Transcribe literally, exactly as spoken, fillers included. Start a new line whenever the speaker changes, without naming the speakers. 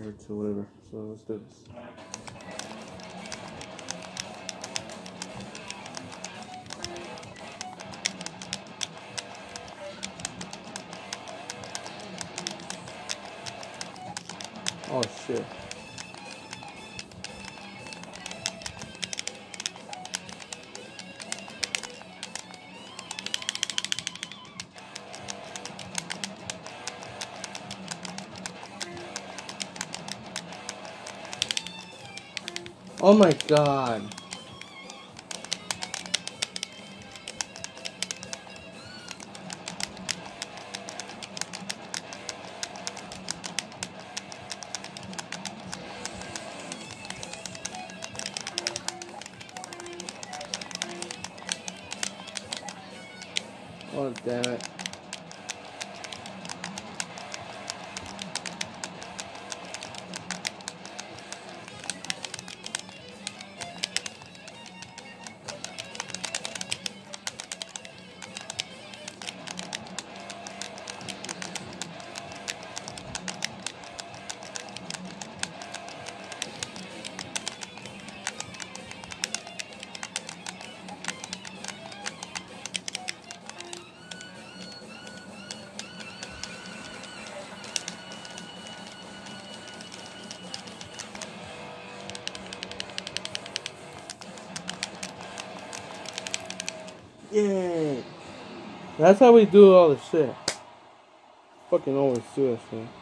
or two, whatever. So let's do this. Oh shit. Oh my god. Oh damn it. Yay! That's how we do all the shit. Fucking always do that shit.